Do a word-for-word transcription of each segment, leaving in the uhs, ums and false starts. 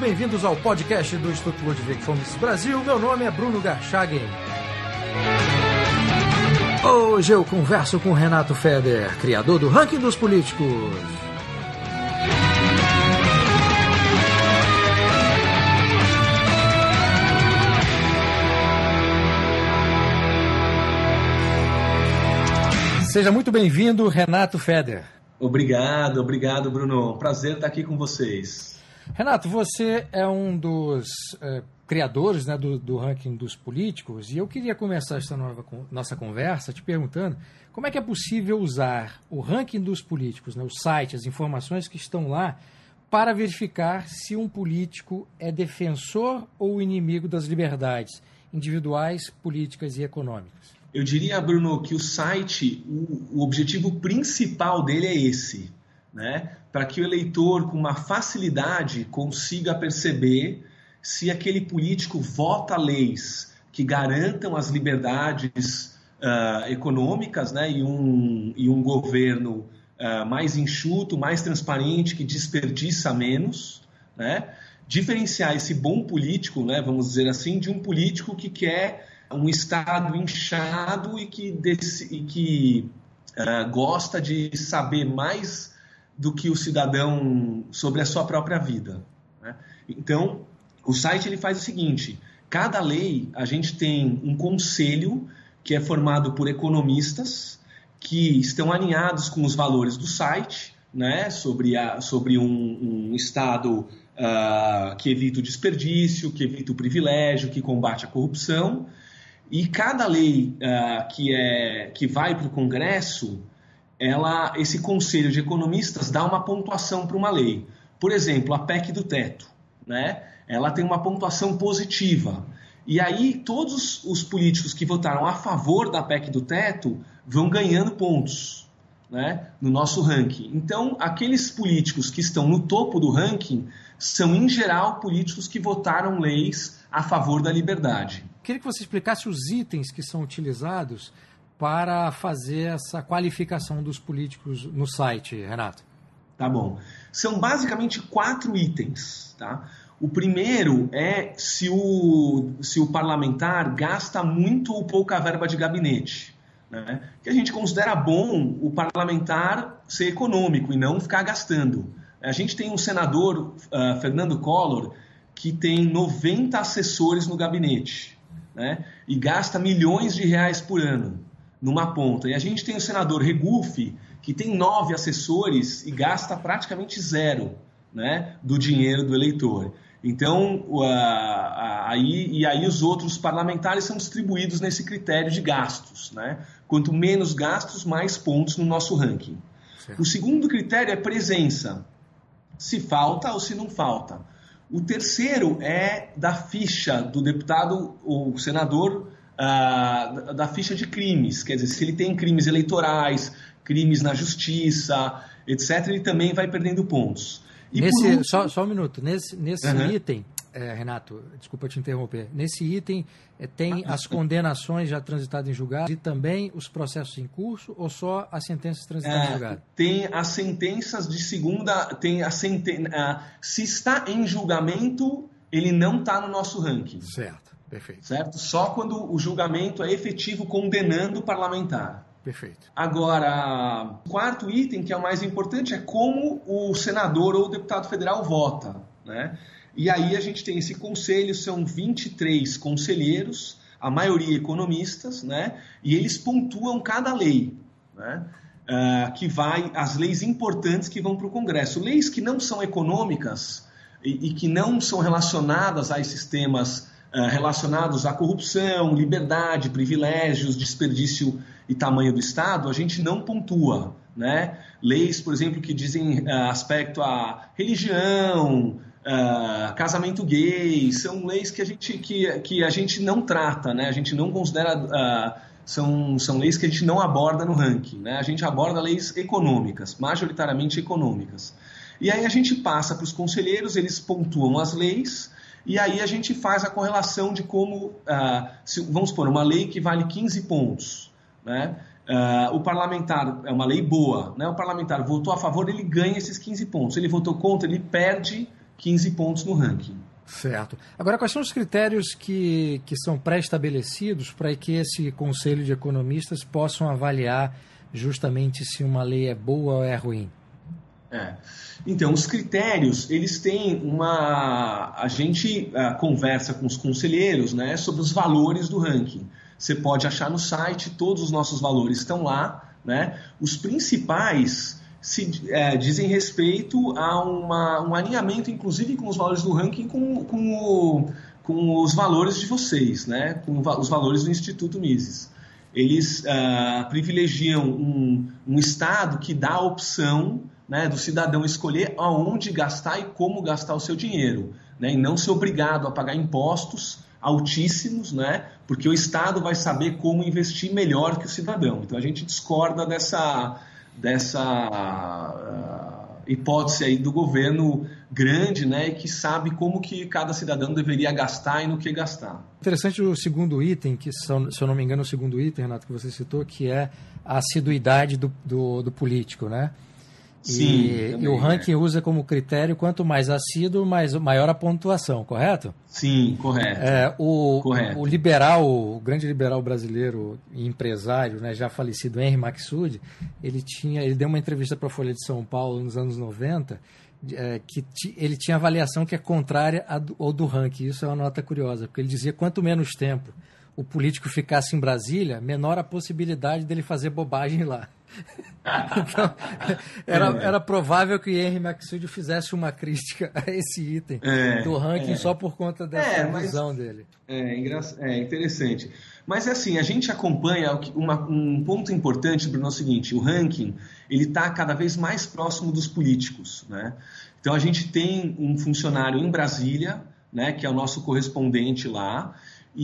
bem-vindos ao podcast do Instituto Ludwig von Mises Brasil. Meu nome é Bruno Garchagen. Hoje eu converso com Renato Feder, criador do Ranking dos Políticos. Seja muito bem-vindo, Renato Feder. Obrigado, obrigado, Bruno. Prazer estar aqui com vocês. Renato, você é um dos uh, criadores, né, do, do Ranking dos Políticos, e eu queria começar esta nova, nossa conversa te perguntando como é que é possível usar o Ranking dos Políticos, né, o site, as informações que estão lá, para verificar se um político é defensor ou inimigo das liberdades individuais, políticas e econômicas. Eu diria, Bruno, que o site, o, o objetivo principal dele é esse, né? Para que o eleitor, com uma facilidade, consiga perceber se aquele político vota leis que garantam as liberdades uh, econômicas, né? e, um, e um governo uh, mais enxuto, mais transparente, que desperdiça menos, né? Diferenciar esse bom político, né? Vamos dizer assim, de um político que quer um Estado inchado e que, desse, e que uh, gosta de saber mais do que o cidadão sobre a sua própria vida, né? Então, o site ele faz o seguinte: cada lei a gente tem um conselho que é formado por economistas que estão alinhados com os valores do site, né? Sobre, a, sobre um, um Estado uh, que evita o desperdício, que evita o privilégio, que combate a corrupção. E cada lei uh, que, é, que vai para o Congresso, ela, esse conselho de economistas dá uma pontuação para uma lei. Por exemplo, a P E C do teto, né? Ela tem uma pontuação positiva. E aí todos os políticos que votaram a favor da P E C do teto vão ganhando pontos, né, no nosso ranking. Então, aqueles políticos que estão no topo do ranking são, em geral, políticos que votaram leis a favor da liberdade. Queria que você explicasse os itens que são utilizados para fazer essa qualificação dos políticos no site, Renato. Tá bom. São basicamente quatro itens, tá? O primeiro é se o, se o parlamentar gasta muito ou pouca verba de gabinete, né? Que a gente considera bom o parlamentar ser econômico e não ficar gastando. A gente tem um senador, uh, Fernando Collor, que tem noventa assessores no gabinete, né? E gasta milhões de reais por ano numa ponta. E a gente tem o senador Regufe, que tem nove assessores e gasta praticamente zero, né, do dinheiro do eleitor. Então, uh, uh, aí, e aí os outros parlamentares são distribuídos nesse critério de gastos, né? Quanto menos gastos, mais pontos no nosso ranking. Certo. O segundo critério é presença, se falta ou se não falta. O terceiro é da ficha do deputado ou senador, uh, da ficha de crimes. Quer dizer, se ele tem crimes eleitorais, crimes na justiça, etcétera, ele também vai perdendo pontos. E nesse, último... só, só um minuto. Nesse, nesse uhum. item, é, Renato, desculpa te interromper, nesse item é, tem as condenações já transitadas em julgado e também os processos em curso ou só as sentenças transitadas é, em julgado? Tem as sentenças de segunda, tem a senten... uh, se está em julgamento, ele não está no nosso ranking. Certo, perfeito. Certo? Só quando o julgamento é efetivo condenando o parlamentar. Perfeito. Agora, o quarto item, que é o mais importante, é como o senador ou o deputado federal vota, né? E aí a gente tem esse conselho, são vinte e três conselheiros, a maioria economistas, né? E eles pontuam cada lei, né? Uh, que vai, as leis importantes que vão para o Congresso. Leis que não são econômicas e, e que não são relacionadas a esses temas uh, relacionados à corrupção, liberdade, privilégios, desperdício e tamanho do Estado, a gente não pontua, né? Leis, por exemplo, que dizem uh, aspecto à religião, uh, casamento gay, são leis que a gente, que, que a gente não trata, né? A gente não considera, uh, são, são leis que a gente não aborda no ranking, né? A gente aborda leis econômicas, majoritariamente econômicas. E aí a gente passa para os conselheiros, eles pontuam as leis, e aí a gente faz a correlação de como, uh, se, vamos supor, uma lei que vale quinze pontos, né? Uh, o parlamentar, é uma lei boa, né? O parlamentar votou a favor, ele ganha esses quinze pontos. Ele votou contra, ele perde quinze pontos no ranking. Certo. Agora, quais são os critérios que, que são pré-estabelecidos para que esse Conselho de Economistas possam avaliar justamente se uma lei é boa ou é ruim? É. Então, os critérios, eles têm uma... A gente uh, conversa com os conselheiros, né, sobre os valores do ranking. Você pode achar no site, todos os nossos valores estão lá, né? Os principais se, é, dizem respeito a uma, um alinhamento, inclusive, com os valores do ranking, com, com, o, com os valores de vocês, né? Com os valores do Instituto Mises. Eles uh, privilegiam um, um Estado que dá a opção, né, do cidadão escolher aonde gastar e como gastar o seu dinheiro, né? E não ser obrigado a pagar impostos altíssimos, né? Porque o Estado vai saber como investir melhor que o cidadão. Então a gente discorda dessa, dessa uh, hipótese aí do governo grande, né? Que sabe como que cada cidadão deveria gastar e no que gastar. Interessante o segundo item, que se eu não me engano, o segundo item, Renato, que você citou, que é a assiduidade do, do, do político, né? E, Sim, e o ranking é. usa como critério quanto mais assíduo, mais, maior a pontuação, correto? Sim, correto. É, o, correto. o liberal, o grande liberal brasileiro e empresário, né, já falecido Henry Maxud, ele, tinha, ele deu uma entrevista para a Folha de São Paulo nos anos noventa, é, que t, ele tinha avaliação que é contrária do, ao do ranking. Isso é uma nota curiosa, porque ele dizia quanto menos tempo o político ficasse em Brasília, menor a possibilidade dele fazer bobagem lá. Então, era, era provável que Henry Maxud fizesse uma crítica a esse item é, do ranking é. só por conta dessa é, visão dele. É, engra... é interessante. Mas assim, a gente acompanha uma, um ponto importante, Bruno, é o seguinte: o ranking ele está cada vez mais próximo dos políticos, né? Então a gente tem um funcionário em Brasília, né, que é o nosso correspondente lá.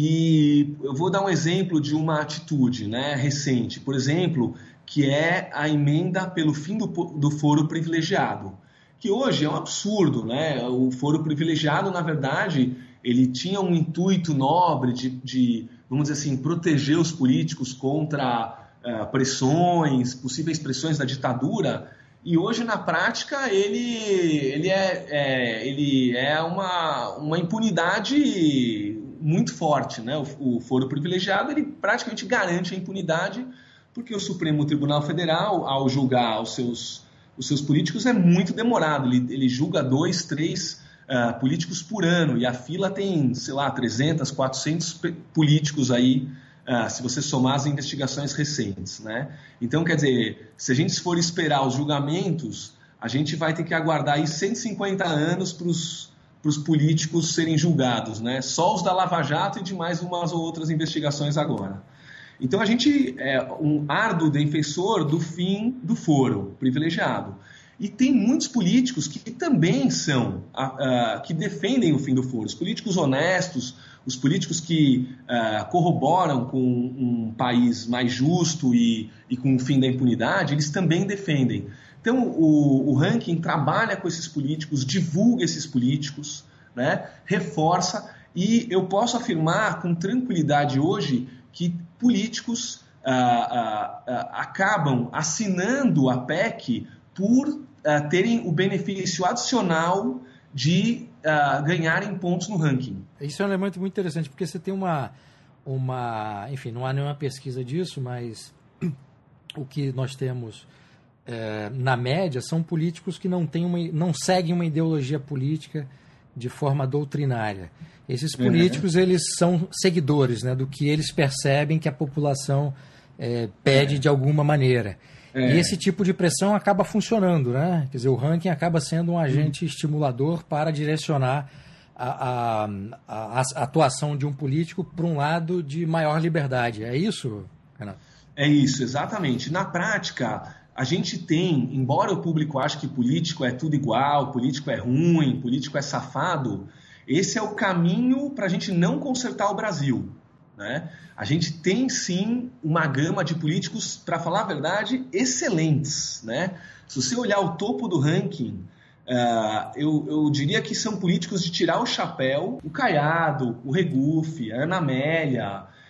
E eu vou dar um exemplo de uma atitude, né, recente, por exemplo, que é a emenda pelo fim do, do foro privilegiado, que hoje é um absurdo, né? O foro privilegiado, na verdade, ele tinha um intuito nobre de, de vamos dizer assim, proteger os políticos contra uh, pressões, possíveis pressões da ditadura, e hoje, na prática, ele, ele é, é, ele é uma, uma impunidade muito forte, né? O, o foro privilegiado, ele praticamente garante a impunidade, porque o Supremo Tribunal Federal, ao julgar os seus, os seus políticos, é muito demorado. Ele, ele julga dois, três uh, políticos por ano, e a fila tem, sei lá, trezentos, quatrocentos políticos aí, uh, se você somar as investigações recentes, né? Então, quer dizer, se a gente for esperar os julgamentos, a gente vai ter que aguardar aí cento e cinquenta anos para os políticos serem julgados, né? Só os da Lava Jato e de mais umas ou outras investigações agora. Então, a gente é um árduo defensor do fim do foro privilegiado. E tem muitos políticos que também são, uh, que defendem o fim do foro. Os políticos honestos, os políticos que uh, corroboram com um país mais justo e, e com o fim da impunidade, eles também defendem. Então, o, o ranking trabalha com esses políticos, divulga esses políticos, né, reforça, e eu posso afirmar com tranquilidade hoje que políticos ah, ah, ah, acabam assinando a P E C por ah, terem o benefício adicional de ah, ganharem pontos no ranking. Isso é um elemento muito interessante, porque você tem uma, uma... Enfim, não há nenhuma pesquisa disso, mas o que nós temos é, na média são políticos que não, têm uma, não seguem uma ideologia política de forma doutrinária. Esses políticos, uhum. eles são seguidores, né, do que eles percebem que a população é, pede é. de alguma maneira. É. E esse tipo de pressão acaba funcionando, né? Quer dizer, o ranking acaba sendo um agente uhum. estimulador para direcionar a, a, a, a atuação de um político para um lado de maior liberdade. É isso, Renato? É isso, exatamente. Na prática, a gente tem, embora o público ache que político é tudo igual, político é ruim, político é safado, esse é o caminho para a gente não consertar o Brasil, né? A gente tem, sim, uma gama de políticos, para falar a verdade, excelentes, né? Se você olhar o topo do ranking, uh, eu, eu diria que são políticos de tirar o chapéu, o Caiado, o Regufe, a Ana Amélia,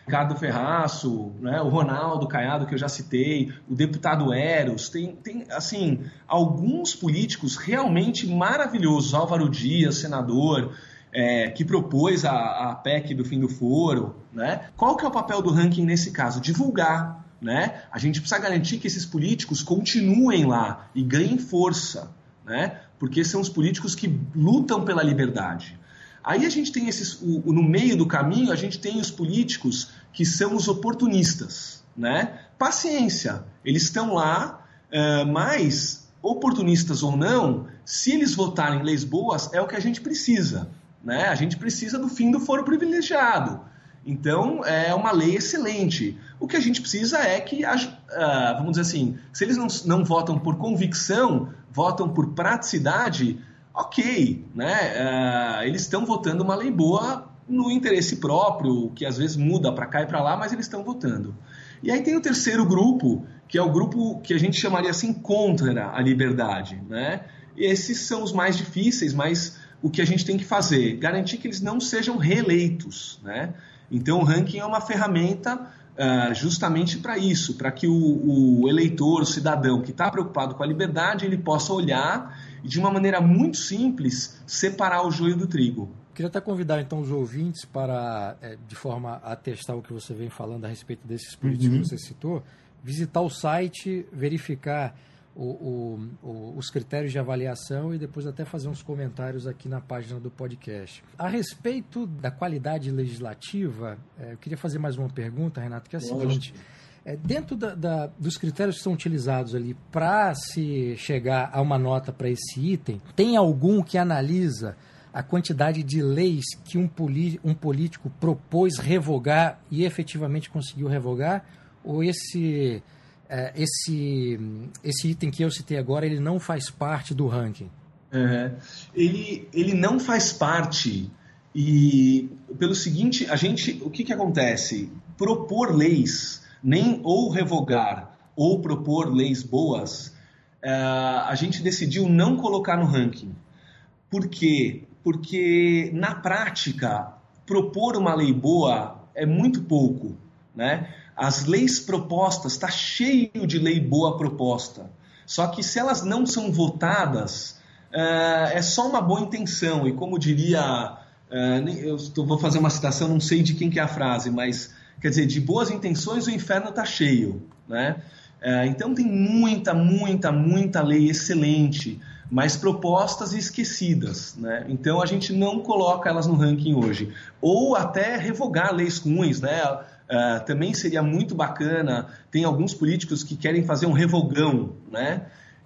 Ricardo Ferraço, né, o Ronaldo Caiado, que eu já citei, o deputado Eros, tem, tem assim, alguns políticos realmente maravilhosos, Álvaro Dias, senador, é, que propôs a, a P E C do fim do foro, né? Qual que é o papel do ranking nesse caso? Divulgar, né? A gente precisa garantir que esses políticos continuem lá e ganhem força, né? Porque são os políticos que lutam pela liberdade. Aí a gente tem esses, o, no meio do caminho, a gente tem os políticos que são os oportunistas, né? Paciência, eles estão lá, uh, mas oportunistas ou não, se eles votarem leis boas, é o que a gente precisa, né? A gente precisa do fim do foro privilegiado. Então, é uma lei excelente. O que a gente precisa é que, uh, vamos dizer assim, se eles não, não votam por convicção, votam por praticidade, ok, né? Uh, eles estão votando uma lei boa no interesse próprio, que às vezes muda para cá e para lá, mas eles estão votando. E aí tem o terceiro grupo, que é o grupo que a gente chamaria assim contra a liberdade, né? E esses são os mais difíceis, mas o que a gente tem que fazer? Garantir que eles não sejam reeleitos, né? Então o ranking é uma ferramenta uh, justamente para isso, para que o, o eleitor, o cidadão que está preocupado com a liberdade, ele possa olhar e de uma maneira muito simples separar o joio do trigo. Queria até convidar então os ouvintes para, é, de forma a testar o que você vem falando a respeito desses políticos uhum. que você citou, visitar o site, verificar o, o, o, os critérios de avaliação e depois até fazer uns comentários aqui na página do podcast. A respeito da qualidade legislativa, é, eu queria fazer mais uma pergunta, Renato, que é a seguinte: é, dentro da, da, dos critérios que são utilizados ali para se chegar a uma nota para esse item, tem algum que analisa a quantidade de leis que um, poli, um político propôs revogar e efetivamente conseguiu revogar? Ou esse... Uh, esse, esse item que eu citei agora, ele não faz parte do ranking? É, ele, ele não faz parte e pelo seguinte, a gente, o que, que acontece? Propor leis, nem ou revogar ou propor leis boas, uh, a gente decidiu não colocar no ranking. Por quê? Porque na prática, propor uma lei boa é muito pouco, né? As leis propostas, está cheio de lei boa proposta. Só que se elas não são votadas, uh, é só uma boa intenção. E como diria, uh, eu tô, vou fazer uma citação, não sei de quem que é a frase, mas quer dizer, de boas intenções o inferno está cheio, né? Uh, então tem muita, muita, muita lei excelente, mas propostas e esquecidas, né? Então a gente não coloca elas no ranking hoje. Ou até revogar leis ruins, né? Uh, também seria muito bacana. Tem alguns políticos que querem fazer um revogão, né?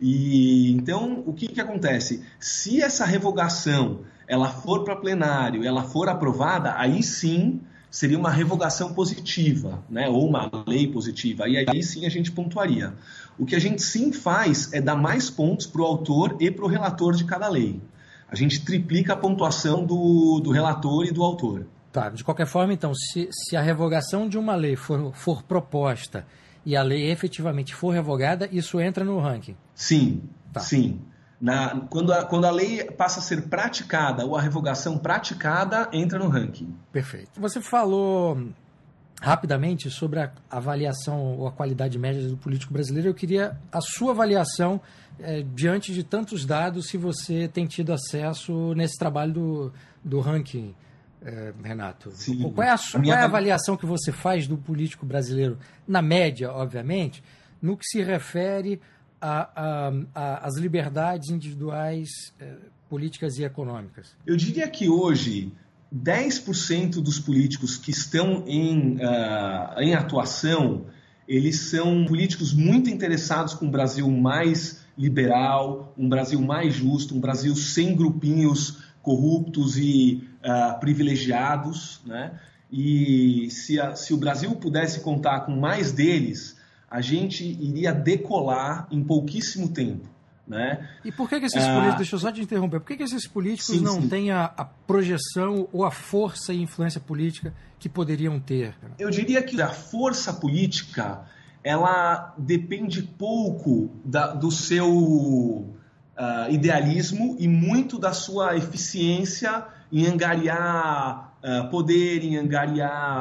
E então o que, que acontece? Se essa revogação ela for para plenário, ela for aprovada, aí sim seria uma revogação positiva, né? Ou uma lei positiva. E aí sim a gente pontuaria. O que a gente sim faz é dar mais pontos para o autor e para o relator de cada lei. A gente triplica a pontuação do, do relator e do autor. Tá, de qualquer forma, então, se, se a revogação de uma lei for, for proposta e a lei efetivamente for revogada, isso entra no ranking? Sim, tá. sim. Na, quando, a, quando a lei passa a ser praticada ou a revogação praticada, entra no ranking. Perfeito. Você falou rapidamente sobre a avaliação ou a qualidade média do político brasileiro. Eu queria a sua avaliação é, diante de tantos dados, se você tem tido acesso nesse trabalho do, do ranking. É, Renato, Sim. qual é a, a, minha... qual é a avaliação que você faz do político brasileiro, na média, obviamente, no que se refere às liberdades individuais, eh, políticas e econômicas? Eu diria que hoje dez por cento dos políticos que estão em, uh, em atuação, eles são políticos muito interessados com um Brasil mais liberal, um Brasil mais justo, um Brasil sem grupinhos corruptos e uh, privilegiados, né? E se, a, se o Brasil pudesse contar com mais deles, a gente iria decolar em pouquíssimo tempo, né? E por que, que esses uh, políticos, deixa eu só te interromper, por que, que esses políticos sim, não sim. têm a, a projeção ou a força e influência política que poderiam ter? Eu diria que a força política, ela depende pouco da, do seu... Uh, idealismo e muito da sua eficiência em angariar uh, poder, em angariar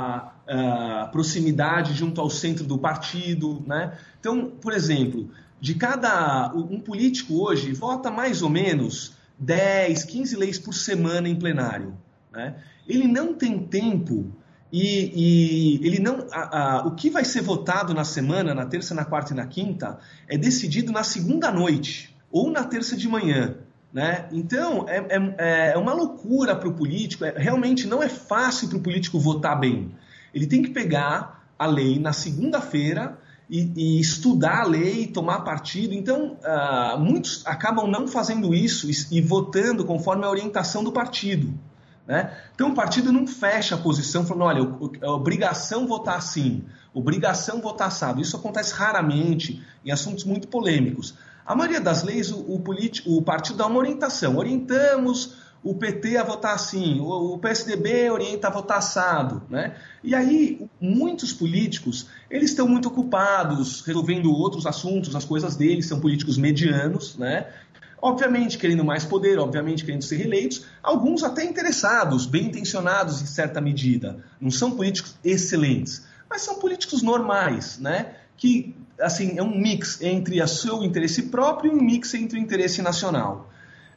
uh, proximidade junto ao centro do partido, né? Então, por exemplo, de cada um político hoje vota mais ou menos dez, quinze leis por semana em plenário, né? Ele não tem tempo e, e ele não, a, a, o que vai ser votado na semana, na terça, na quarta e na quinta, é decidido na segunda noite ou na terça de manhã, né? Então, é, é, é uma loucura para o político, é, realmente não é fácil para o político votar bem. Ele tem que pegar a lei na segunda-feira e, e estudar a lei, tomar partido. Então, uh, muitos acabam não fazendo isso e, e votando conforme a orientação do partido, né? Então, o partido não fecha a posição falando, olha, é obrigação votar assim, obrigação votar assado. Isso acontece raramente em assuntos muito polêmicos. A maioria das leis, o, o, político, o partido dá uma orientação. Orientamos o P T a votar assim, o, o P S D B orienta a votar assado, né? E aí, muitos políticos, eles estão muito ocupados resolvendo outros assuntos, as coisas deles, são políticos medianos, né? Obviamente querendo mais poder, obviamente querendo ser reeleitos, alguns até interessados, bem intencionados em certa medida. Não são políticos excelentes, mas são políticos normais, né? Que, assim, é um mix entre o seu interesse próprio e um mix entre o interesse nacional.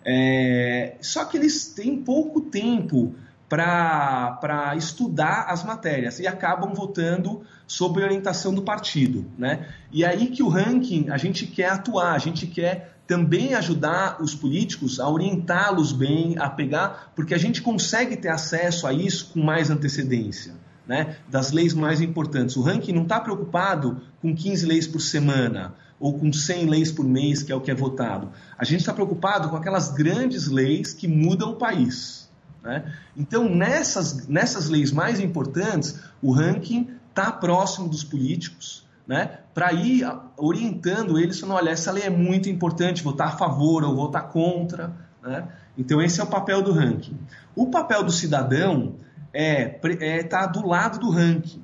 É... Só que eles têm pouco tempo para estudar as matérias e acabam votando sob orientação do partido, né? E aí que o ranking, a gente quer atuar, a gente quer também ajudar os políticos a orientá-los bem, a pegar, porque a gente consegue ter acesso a isso com mais antecedência, né? Das leis mais importantes. O ranking não está preocupado com quinze leis por semana ou com cem leis por mês, que é o que é votado. A gente está preocupado com aquelas grandes leis que mudam o país, né? Então, nessas, nessas leis mais importantes, o ranking está próximo dos políticos, né? Para ir orientando eles, falando, olha, essa lei é muito importante, votar a favor ou votar contra, né? Então, esse é o papel do ranking. O papel do cidadão é estar é, do lado do ranking,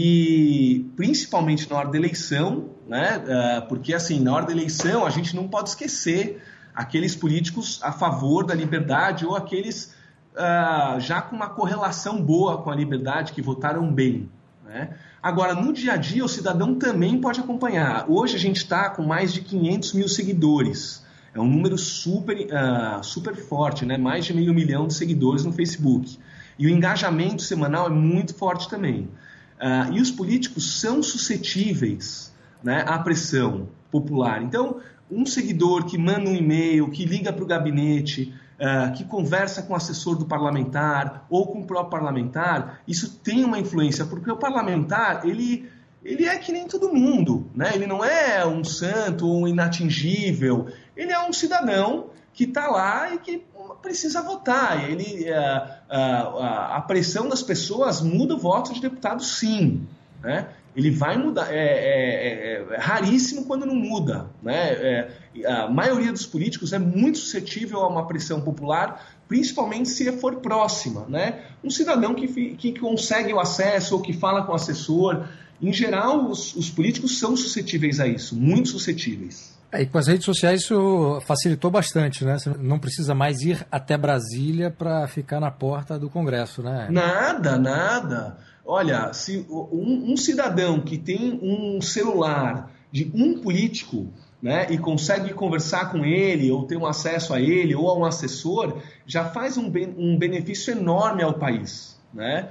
e principalmente na hora da eleição, né? Porque assim, na hora da eleição a gente não pode esquecer aqueles políticos a favor da liberdade ou aqueles uh, já com uma correlação boa com a liberdade, que votaram bem, né? Agora, no dia a dia, o cidadão também pode acompanhar. Hoje a gente está com mais de quinhentos mil seguidores. É um número super, uh, super forte, né? Mais de meio milhão de seguidores no Facebook. E o engajamento semanal é muito forte também. Uh, e os políticos são suscetíveis, né, à pressão popular. Então, um seguidor que manda um e-mail, que liga para o gabinete, uh, que conversa com o assessor do parlamentar ou com o próprio parlamentar, isso tem uma influência, porque o parlamentar, ele, ele é que nem todo mundo, né? Ele não é um santo ou um inatingível, ele é um cidadão que está lá e que precisa votar. Ele, a, a, a pressão das pessoas muda o voto de deputado, sim, né? Ele vai mudar, é, é, é, é raríssimo quando não muda, né? É, a maioria dos políticos é muito suscetível a uma pressão popular, principalmente se for próxima, né? Um cidadão que, que consegue o acesso ou que fala com o assessor, em geral, os, os políticos são suscetíveis a isso, muito suscetíveis. É, e com as redes sociais isso facilitou bastante, né? Você não precisa mais ir até Brasília para ficar na porta do Congresso, né? Nada, nada. Olha, se um, um cidadão que tem um celular de um político, né, e consegue conversar com ele, ou ter um acesso a ele, ou a um assessor, já faz um, ben, um benefício enorme ao país, né?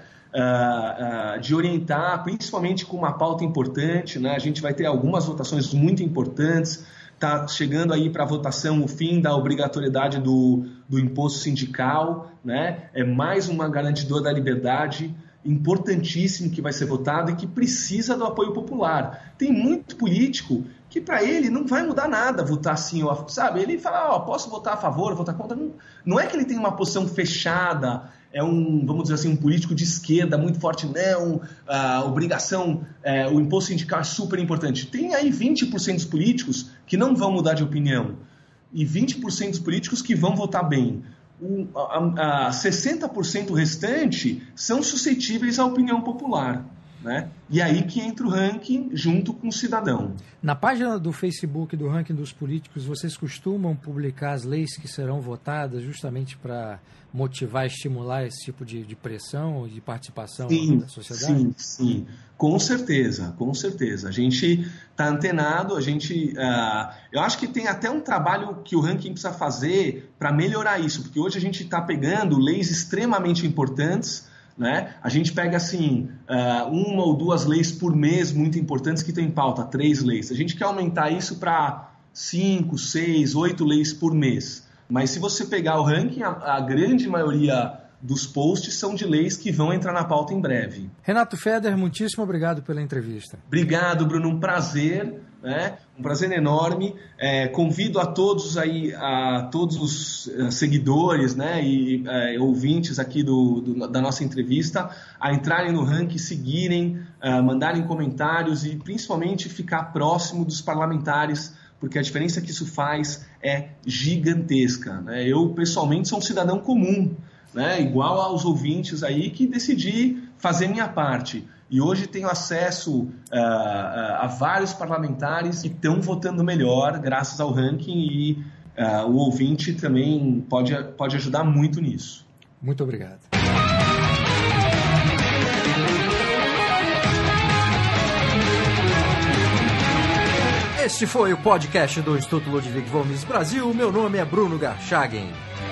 Uh, uh, de orientar, principalmente com uma pauta importante, né? A gente vai ter algumas votações muito importantes. Está chegando aí para votação o fim da obrigatoriedade do, do imposto sindical, né? É mais uma garantidora da liberdade, importantíssimo, que vai ser votado e que precisa do apoio popular. Tem muito político que para ele não vai mudar nada votar sim, sabe? Ele fala, ó, posso votar a favor, votar contra. Não, não é que ele tem uma posição fechada, é um, vamos dizer assim, um político de esquerda muito forte, não, a obrigação, é, o imposto sindical é super importante. Tem aí vinte por cento dos políticos que não vão mudar de opinião e vinte por cento dos políticos que vão votar bem. O, a, a sessenta por cento restante são suscetíveis à opinião popular. né? E aí que entra o ranking junto com o cidadão. Na página do Facebook do ranking dos políticos, vocês costumam publicar as leis que serão votadas justamente para motivar, estimular esse tipo de, de pressão e de participação sim, da sociedade? Sim, sim, com certeza, com certeza. A gente está antenado, a gente, uh, eu acho que tem até um trabalho que o ranking precisa fazer para melhorar isso, porque hoje a gente está pegando leis extremamente importantes, né? A gente pega assim, uh, uma ou duas leis por mês muito importantes que tem em pauta, três leis. A gente quer aumentar isso para cinco, seis, oito leis por mês. Mas se você pegar o ranking, a, a grande maioria dos posts são de leis que vão entrar na pauta em breve. Renato Feder, muitíssimo obrigado pela entrevista. Obrigado, Bruno. Um prazer, né? Um prazer enorme. É, convido a todos aí, a todos os uh, seguidores, né, e uh, ouvintes aqui do, do, da nossa entrevista a entrarem no ranking, seguirem, uh, mandarem comentários e principalmente ficar próximo dos parlamentares, porque a diferença que isso faz é gigantesca, né? Eu, pessoalmente, sou um cidadão comum, né? Igual aos ouvintes aí, que decidi fazer minha parte. E hoje tenho acesso uh, uh, a vários parlamentares que estão votando melhor graças ao ranking e uh, o ouvinte também pode, pode ajudar muito nisso. Muito obrigado. Este foi o podcast do Instituto Ludwig von Mises Brasil. Meu nome é Bruno Garchagen.